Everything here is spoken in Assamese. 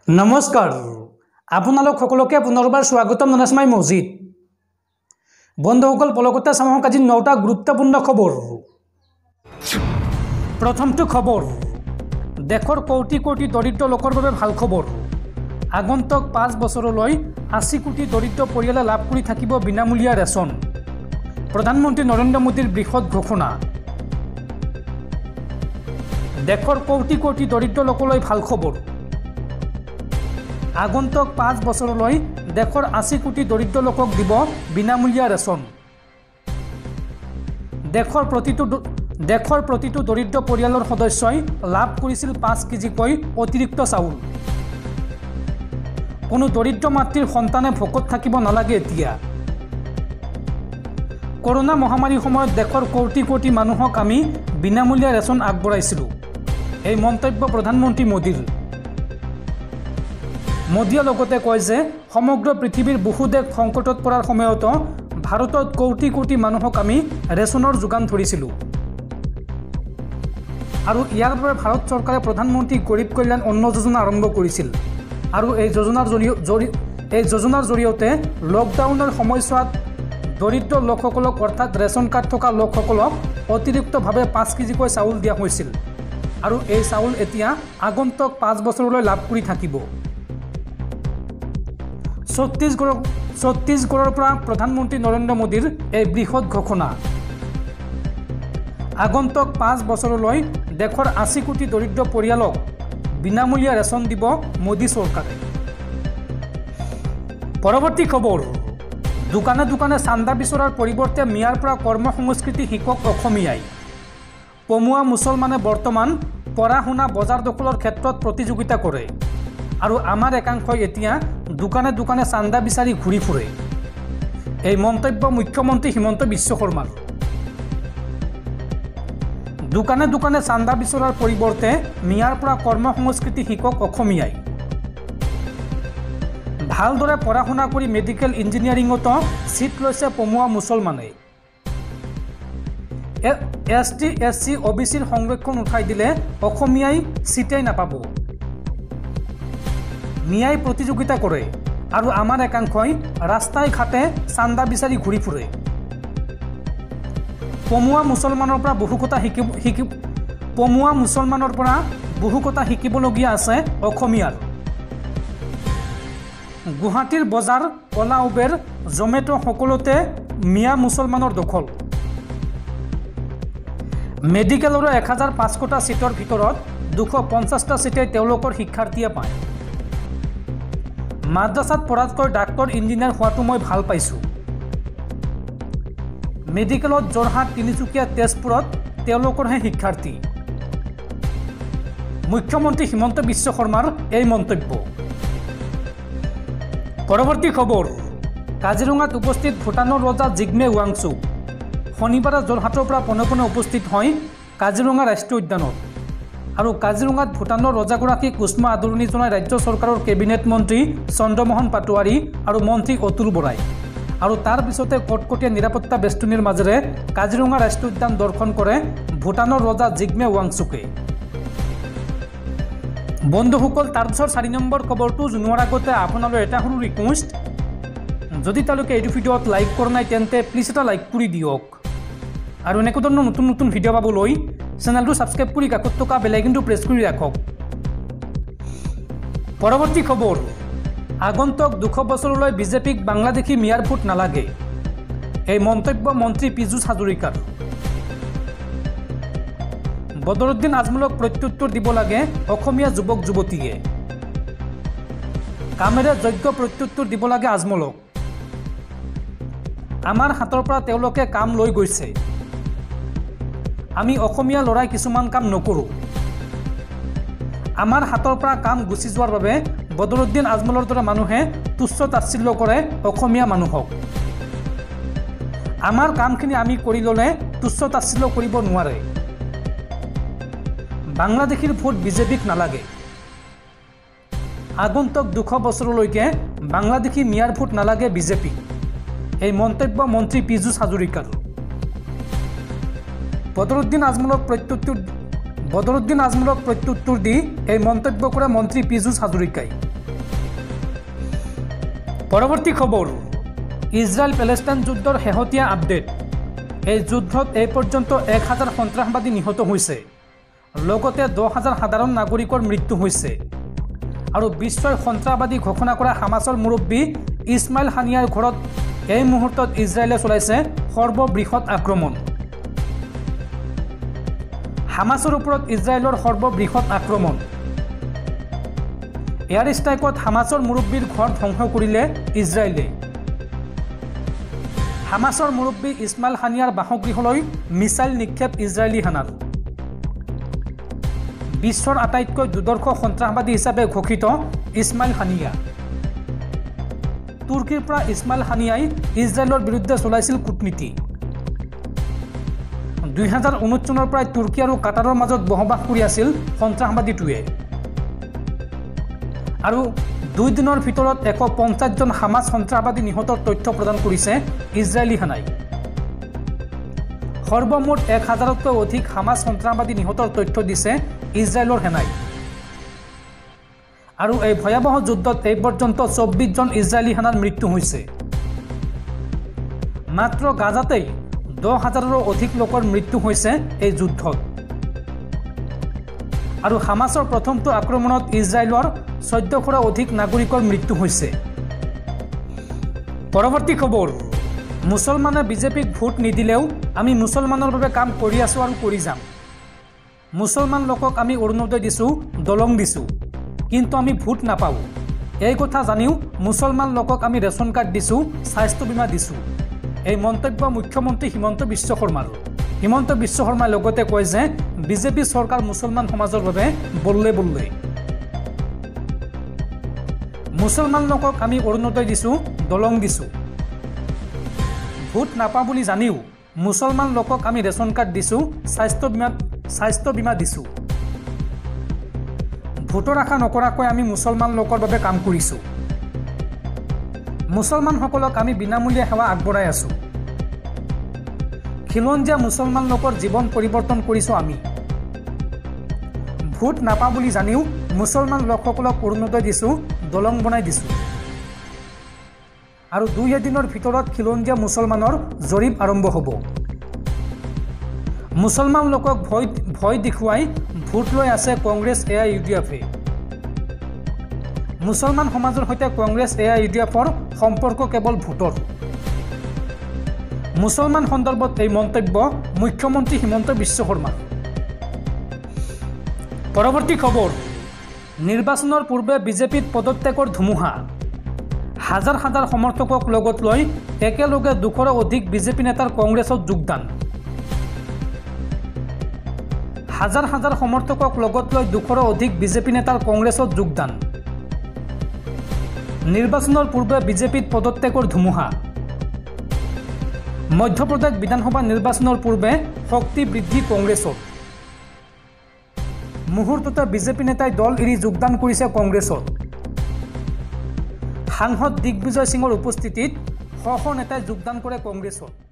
नमस्कार आपनालोक सकलोके पुनर्बार स्वागतम ननासमाई मस्जिद बंधुসকল पलकता सामहक आज 9टा गुरुत्वपूर्ण खबर। प्रथमটো खबर देशर कोटी कोटी दरिद्र लोकर বাবে ভাল खबर। आगंतुक 5 বছৰলৈ 80 কোটি दरिद्र परियाले लाभ কৰি থাকিব বিনামূলীয়া ৰেচন। प्रधानमंत्री नरेंद्र मोदीर बृहৎ घोषणा। देशर कोटी कोटी दरिद्र लोकলৈ ভাল खबर। आगंतुक 5 বছৰলৈ देशर 80 কোটি दरिद्र लोকক দিব বিনামূলীয়া ৰেচন। देशर प्रतिটো दरिद्र परियाলৰ सदस्यই लाभ কৰিছিল 5 কেজিকৈ অতিৰিক্ত চাউল। কোনো দৰিদ্ৰ মাতৃৰ সন্তানে ভোকত থাকিব নালাগে। এতিয়া কৰোনা মহামাৰীৰ সময়ত দেশৰ কোটি কোটি মানুহক আমি বিনামূলীয়া ৰেচন আগবঢ়াইছিলোঁ। এই মন্তব্য প্ৰধানমন্ত্ৰী মোদীৰ। মোদীয়ে লগতে কয় যে সমগ্ৰ পৃথিৱীৰ বহু দেশ সংকটত পৰাৰ সময়তো ভাৰতত কোটি কোটি মানুহক আমি ৰেচনৰ যোগান ধৰিছিলোঁ। আৰু ইয়াৰ বাবে ভাৰত চৰকাৰে প্ৰধানমন্ত্ৰী গৰীব কল্যাণ অন্ন যোজনা আৰম্ভ কৰিছিল। আৰু এই যোজনাৰ জৰিয়তে লকডাউনৰ সময়ছোৱাত দৰিদ্ৰ লোকসকলক অৰ্থাৎ ৰেচন কাৰ্ড থকা লোকসকলক অতিৰিক্তভাৱে 5 কেজিকৈ চাউল দিয়া হৈছিল। আৰু এই চাউল এতিয়া আগন্তুক 5 বছৰলৈ লাভ কৰি থাকিব। ছত্তীশগড়ৰ পৰা প্ৰধানমন্ত্ৰী নৰেন্দ্ৰ মোদীৰ এই বৃহৎ ঘোষণা। আগন্তুক 5 বছৰলৈ দেশৰ 80 কোটি দৰিদ্ৰ পৰিয়ালক বিনামূলীয়া ৰেচন দিব মোদী চৰকাৰে। পৰৱৰ্তী খবৰ দোকানে দোকানে চান্দা বিচৰাৰ পৰিৱৰ্তে মিয়াৰ পৰা কৰ্মসংস্কৃতি শিকক অসমীয়াই। পমুৱা মুছলমানে বৰ্তমান পঢ়া শুনা বজাৰ দখলৰ ক্ষেত্ৰত প্ৰতিযোগিতা কৰে আৰু আমাৰ একাংশই এতিয়া দোকানে দোকানে চান্দা বিচাৰি ঘূৰি ফুৰে। এই মন্তব্য মুখ্যমন্ত্ৰী হিমন্ত বিশ্ব শৰ্মাৰ। দোকানে দোকানে চান্দা বিচৰাৰ পৰিৱৰ্তে মিয়াৰ পৰা কৰ্মসংস্কৃতি শিকক অসমীয়াই। ভালদৰে পঢ়া শুনা কৰি মেডিকেল ইঞ্জিনিয়াৰিঙতো চিট লৈছে পমুৱা মুছলমানে। ST SC OBCৰ সংৰক্ষণ উঠাই দিলে অসমীয়াই চিটেই নাপাব। মিয়াই প্ৰতিযোগিতা কৰে আৰু আমাৰ একাংশই ৰাস্তাই ঘাটে চান্দা বিচাৰি ঘূৰি ফুৰে। পমুৱা মুছলমানৰ পৰা বহু কথা শিকিবলগীয়া আছে অসমীয়াৰ। গুৱাহাটীৰ বজাৰ অলা উবেৰ জমেট' সকলোতে মিয়া মুছলমানৰ দখল। মেডিকেলৰো 1500টা চিটৰ ভিতৰত 250টা চিটে তেওঁলোকৰ শিক্ষাৰ্থীয়ে পায়। মাদ্ৰাছাত পঢ়াতকৈ ডাক্তৰ ইঞ্জিনিয়াৰ হোৱাটো মই ভাল পাইছোঁ। মেডিকেলত যোৰহাট তিনিচুকীয়া তেজপুৰত তেওঁলোকৰহে শিক্ষাৰ্থী। মুখ্যমন্ত্ৰী হিমন্ত বিশ্ব শৰ্মাৰ এই মন্তব্য। পৰৱৰ্তী খবৰ কাজিৰঙাত উপস্থিত ভূটানৰ ৰজা জিগমে ৱাংচুক। শনিবাৰে যোৰহাটৰ পৰা পোনে পোনে উপস্থিত হয় কাজিৰঙা ৰাষ্ট্ৰীয় উদ্যানত। আৰু কাজিৰঙাত ভূটানৰ ৰজাগৰাকীক উষ্ম আদৰণি জনাই ৰাজ্য চৰকাৰৰ কেবিনেট মন্ত্ৰী চন্দ্ৰমোহন পাটোৱাৰী আৰু মন্ত্ৰী অতুল বৰাই। আৰু তাৰ পিছতে কটকটীয়া নিৰাপত্তা বেষ্টনীৰ মাজেৰে কাজিৰঙা ৰাষ্ট্ৰীয় উদ্যান দৰ্শন কৰে ভূটানৰ ৰজা জিগমে ৱাংচুকে। বন্ধুসকল তাৰপিছৰ 4 নম্বৰ খবৰটো জনোৱাৰ আগতে আপোনালোকৰ এটা সৰু ৰিকুৱেষ্ট, যদি তেওঁলোকে এইটো ভিডিঅ'ত লাইক কৰা নাই তেন্তে প্লিজ এটা লাইক কৰি দিয়ক। আৰু এনেকুৱা ধৰণৰ নতুন নতুন ভিডিঅ' পাবলৈ চেনেলটো ছাবস্ক্ৰাইব কৰি কাষত থকা বেল আইকনটো প্ৰেছ কৰি ৰাখক। পৰৱৰ্তী খবৰ আগন্তুক 200 বছৰলৈ বিজেপিক বাংলাদেশী মিয়াৰ ভোট নালাগে। এই মন্তব্য মন্ত্ৰী পীযুষ হাজৰিকাৰ। বদৰুদ্দিন আজমলক প্ৰত্যুত্তৰ দিব লাগে অসমীয়া যুৱক যুৱতীয়ে। কামেৰে যোগ্য প্ৰত্যুত্তৰ দিব লাগে আজমলক। আমাৰ হাতৰ পৰা তেওঁলোকে কাম লৈ গৈছে। আমি অসমীয়া ল'ৰাই কিছুমান কাম নকৰোঁ। আমাৰ হাতৰ পৰা কাম গুচি যোৱাৰ বাবে বদৰুদ্দিন আজমলৰ দৰে মানুহে তুচ্ছ তাচ্ছিল্য কৰে অসমীয়া মানুহক। আমাৰ কামখিনি আমি কৰি ল'লে তুচ্ছ তাচ্ছিল্য কৰিব নোৱাৰে। বাংলাদেশীৰ ভোট বিজেপিক নালাগে। আগন্তুক 200 বছৰলৈকে বাংলাদেশী মিয়াৰ ভোট নালাগে বিজেপিক। এই মন্তব্য মন্ত্ৰী পীযুষ হাজৰিকাৰ। বদৰুদ্দিন আজমলক প্ৰত্যুত্তৰ দি এই মন্তব্য কৰে মন্ত্ৰী পীযুষ হাজৰিকাই। পৰৱৰ্তী খবৰ ইজৰাইল পেলেষ্টাইন যুদ্ধৰ শেহতীয়া আপডেট। এই যুদ্ধত এই পৰ্যন্ত 1000 সন্ত্ৰাসবাদী নিহত হৈছে, লগতে 10000 সাধাৰণ নাগৰিকৰ মৃত্যু হৈছে। আৰু বিশ্বই সন্ত্ৰাসবাদী ঘোষণা কৰা হামাছৰ মুৰব্বী ইছমাইল হানিয়াৰ ঘৰত এই মুহূৰ্তত ইজৰাইলে চলাইছে সৰ্ববৃহৎ আক্ৰমণ। হামাছৰ ওপৰত ইজৰাইলৰ সৰ্ববৃহৎ আক্ৰমণ। এয়াৰ ষ্ট্ৰাইকত হামাছৰ মুৰব্বীৰ ঘৰ ধ্বংস কৰিলে ইজৰাইলে। হামাছৰ মুৰব্বী ইছমাইল হানিয়াৰ বাসগৃহলৈ মিছাইল নিক্ষেপ ইজৰাইলী সেনাৰ। বিশ্বৰ আটাইতকৈ দুৰ্ধৰ্ষ সন্ত্ৰাসবাদী হিচাপে ঘোষিত ইছমাইল হানিয়া। তুৰ্কীৰ পৰা ইছমাইল হানিয়াই ইজৰাইলৰ বিৰুদ্ধে চলাইছিল কূটনীতি। 2019 চনৰ পৰাই তুৰ্কী আৰু কাটাৰৰ মাজত বসবাস কৰি আছিল সন্ত্ৰাসবাদীটোৱে। আৰু 2 দিনৰ ভিতৰত 150 জন হামাছ সন্ত্ৰাসবাদী নিহতৰ তথ্য প্ৰদান কৰিছে ইজৰাইলী সেনাই। সৰ্বমুঠ 1000তকৈ অধিক হামাছ সন্ত্ৰাসবাদী নিহতৰ তথ্য দিছে ইজৰাইলৰ সেনাই। আৰু এই ভয়াৱহ যুদ্ধত এই পৰ্যন্ত 24 জন ইজৰাইলী সেনাৰ মৃত্যু হৈছে। মাত্ৰ গাজাতেই 10,000ৰো অধিক লোকৰ মৃত্যু হৈছে এই যুদ্ধত। আৰু হামাছৰ প্ৰথমটো আক্ৰমণত ইজৰাইলৰ 1400ৰো অধিক নাগৰিকৰ মৃত্যু হৈছে। পৰৱৰ্তী খবৰ মুছলমানে বিজেপিক ভোট নিদিলেও আমি মুছলমানৰ বাবে কাম কৰি আছোঁ আৰু কৰি যাম। মুছলমান লোকক আমি অৰুণোদয় দিছোঁ, দলং দিছোঁ, কিন্তু আমি ভোট নাপাওঁ। এই কথা জানিও মুছলমান লোকক আমি ৰেচন কাৰ্ড দিছোঁ, স্বাস্থ্য বীমা দিছোঁ। এই মন্তব্য মুখ্যমন্ত্ৰী হিমন্ত বিশ্ব শৰ্মাৰ। হিমন্ত বিশ্ব শৰ্মাই লগতে কয় যে বিজেপি চৰকাৰ মুছলমান সমাজৰ বাবে বল্লে বল্লে। মুছলমান লোকক আমি অৰুণোদয় দিছোঁ, দলং দিছোঁ। ভোট নাপাওঁ বুলি জানিও মুছলমান লোকক আমি ৰেচন কাৰ্ড দিছোঁ, স্বাস্থ্য বীমা দিছোঁ। ভোটৰ আশা নকৰাকৈ আমি মুছলমান লোকৰ বাবে কাম কৰিছোঁ। মুছলমানসকলক আমি বিনামূলীয়া সেৱা আগবঢ়াই আছোঁ। খিলঞ্জীয়া মুছলমান লোকৰ জীৱন পৰিৱৰ্তন কৰিছোঁ আমি। ভোট নাপাওঁ বুলি জানিও মুছলমান লোকসকলক অৰুণোদয় দিছোঁ, দলং বনাই দিছোঁ। আৰু 2 এদিনৰ ভিতৰত খিলঞ্জীয়া মুছলমানৰ জৰীপ আৰম্ভ হ'ব। মুছলমান লোকক ভয় দেখুৱাই ভোট লৈ আছে কংগ্ৰেছ AIUDF-এ। মুছলমান সমাজৰ সৈতে কংগ্ৰেছ AIUDF-ৰ সম্পৰ্ক কেৱল ভোটৰ। মুছলমান সন্দৰ্ভত এই মন্তব্য মুখ্যমন্ত্ৰী হিমন্ত বিশ্ব শৰ্মা। পৰৱৰ্তী খবৰ নিৰ্বাচনৰ পূৰ্বে বিজেপিত পদত্যাগৰ ধুমুহা। হাজাৰ হাজাৰ সমৰ্থকক লগত লৈ একেলগে 200ৰো অধিক বিজেপি নেতাৰ কংগ্ৰেছত যোগদান। হাজাৰ হাজাৰ সমৰ্থকক লগত লৈ 200ৰো অধিক বিজেপি নেতাৰ কংগ্ৰেছত যোগদান। নিৰ্বাচনৰ পূৰ্বে বিজেপিত পদত্যাগৰ ধুমুহা। মধ্যপ্ৰদেশ বিধানসভা নিৰ্বাচনৰ পূৰ্বে শক্তি বৃদ্ধি কংগ্ৰেছৰ। মুহূৰ্ততে বিজেপি নেতাই দল এৰি যোগদান কৰিছে কংগ্ৰেছত। সাংসদ দিগ্বিজয় সিঙৰ উপস্থিতিত শ শ নেতাই যোগদান কৰে কংগ্ৰেছত।